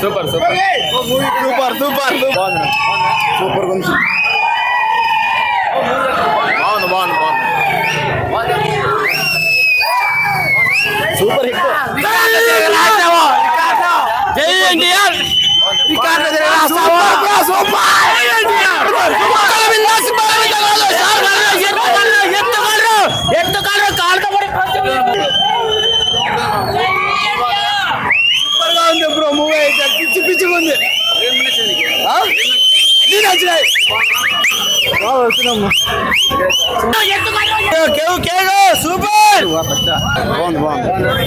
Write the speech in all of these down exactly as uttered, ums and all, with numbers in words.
Super super super super super కొంచెం బాగుంది బాగుంది బాగుంది సూపర్ హిట్ జై ఎన్టీఆర్ సూపర్గా ఉంది బ్రో మూవీ అయితే పిచ్చి పిచ్చిగా ఉంది సూపర్ బాగుంది బాగుంది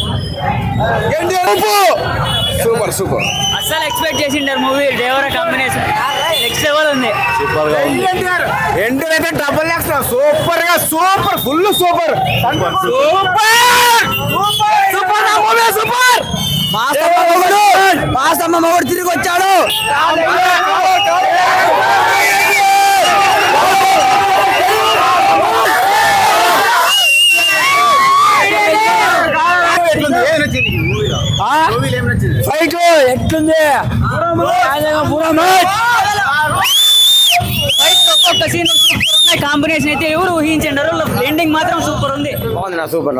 సూపర్ సూపర్ అసలు ఎక్స్పెక్ట్ చేసిండారు movie Devara combination next level ఉంది సూపర్ గా ఎన్టీఆర్ అయితే డబుల్ ఎక్స్ట్రా సూపర్ గా super full super super super movie super మాసమ్మ మొగుడు తిరిగి వచ్చాడు. ఫైట్ ఎట్లుంది కాంబినేషన్ అయితే ఎవరు ఊహించండారు ఎండింగ్ మాత్రం సూపర్ ఉంది. సూపర్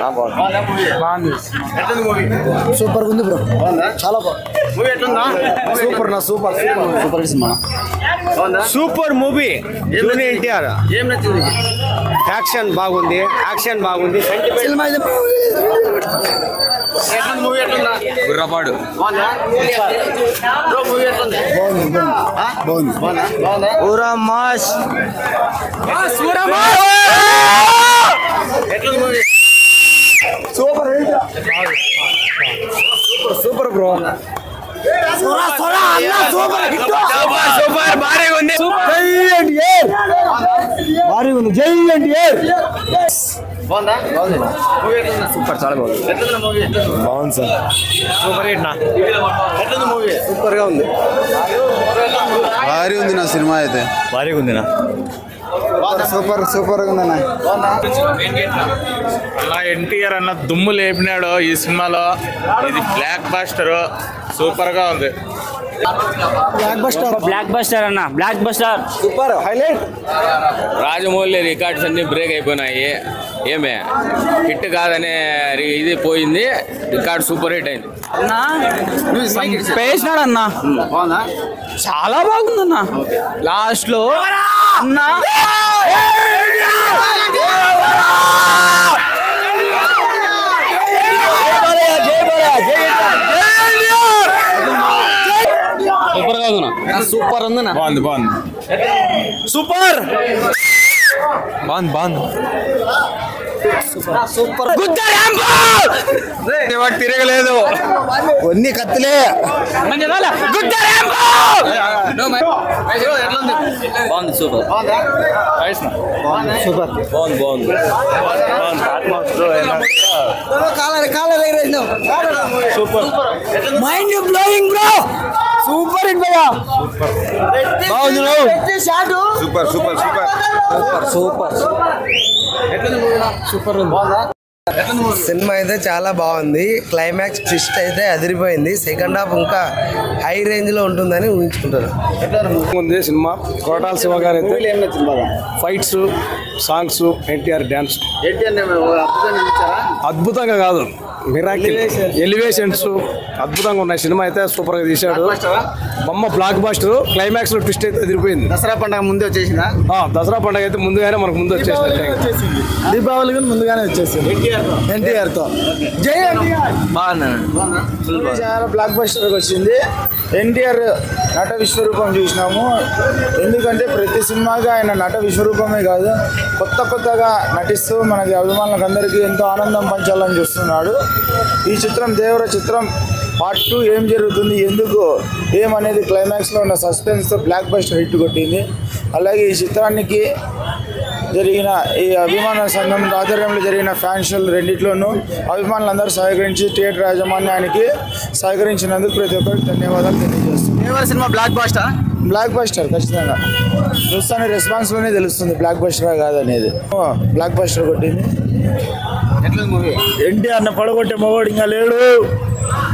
సూపర్ ఉంది బ్రో చాలా బాగుంది సూపర్ నా సూపర్ సూపర్ సినిమా సూపర్ మూవీ జూనియర్ ఎన్టీఆర్ ఏం నచ్చింది యాక్షన్ బాగుంది యాక్షన్ బాగుంది సినిమా గుర్రపాడు పూరా mass super super bro super భారీగా ఉంది భారీగా ఉంది జై ఎన్టీఆర్ సూపర్ చాలా బాగుంది బాగుంది సార్ సూపర్ హిట్ నా సూపర్ గా ఉంది భారీ ఉంది నా సినిమా అయితే భారీగా ఉంది నా సూపర్ సూపర్ గా ఉందన్న అలా ఎన్టీఆర్ అన్న దుమ్ము లేపినాడు ఈ సినిమాలో. ఇది బ్లాక్ బాస్టర్ సూపర్ గా ఉంది. బ్లాక్ బస్టర్ బ్లాక్ బస్టర్ అన్న blockbuster super highlight Rajamouli records అన్ని బ్రేక్ అయిపోయినాయి. ఏమే హిట్ కాదనే ఇది పోయింది, రికార్డ్ సూపర్ హిట్ అయింది. పేసినాడు అన్న చాలా బాగుంది అన్న లాస్ట్ లో అన్న సూపర్ గా ఉంది సూపర్ ఉంది బాగుంది బాగుంది సూపర్ బాగుంది బాగుంది సూపర్ తిరగలేదు కొన్ని కత్తులే బాగుంది సూపర్ సూపర్ బాగుంది బాగుంది collar collar super mind blowing bro super hit భయ్యా బాగుంది super super super super super సినిమా అయితే చాలా బాగుంది. క్లైమాక్స్ ట్విస్ట్ అయితే అదిరిపోయింది. సెకండ్ హాఫ్ ఇంకా హై రేంజ్ లో ఉంటుందని ఊహించుకుంటారు. ఉంది సినిమా. కోటాల శివ గారు అయితే ఫైట్స్ సాంగ్స్ ఎన్టీఆర్ డాన్స్ అద్భుతంగా కాదు మిరాకిల్ ఎలివేషన్స్ అద్భుతంగా ఉన్నాయి. సినిమా అయితే సూపర్ గా తీశాడు. బొమ్మ బ్లాక్ బాస్టర్. క్లైమాక్స్ లో ట్విస్ట్ అయితే ఎదిరిపోయింది. దసరా పండుగ ముందే వచ్చేసిందా? దసరా పండుగ అయితే ముందుగానే మనకు ముందు వచ్చేసింది. దీపావళి ముందుగానే వచ్చేసింది ఎన్టీఆర్ తో. జై ఎన్టీఆర్ చాలా బ్లాక్ బస్టర్ వచ్చింది. ఎన్టీఆర్ నట విశ్వరూపం చూసినాము. ఎందుకంటే ప్రతి సినిమాగా ఆయన నట విశ్వరూపమే కాదు, కొత్త కొత్తగా నటిస్తూ మనకి అభిమానులకు అందరికీ ఎంతో ఆనందం పంచాలని చూస్తున్నాడు. ఈ చిత్రం దేవర చిత్రం పార్ట్ టూ ఏం జరుగుతుంది, ఎందుకు ఏమనేది క్లైమాక్స్లో ఉన్న సస్పెన్స్తో బ్లాక్ బస్టర్ హిట్ కొట్టింది. అలాగే ఈ చిత్రానికి జరిగిన ఈ అభిమాన సంఘం ఆధ్వర్యంలో జరిగిన ఫ్యాన్ షోలు రెండిట్లోనూ అభిమానులందరూ సహకరించి థియేటర్ యాజమాన్యానికి సహకరించినందుకు ప్రతి ఒక్కరికి ధన్యవాదాలు తెలియజేస్తున్నాను. సినిమా బ్లాక్ బాస్టర్ బ్లాక్ బస్టర్ ఖచ్చితంగా చూస్తానే రెస్పాన్స్లోనే తెలుస్తుంది బ్లాక్ బస్టరా కాదనేది. బ్లాక్ బస్టర్ కొట్టింది. ఎన్టీఆర్ని పడగొట్టే మగవాడు ఇంకా లేడు.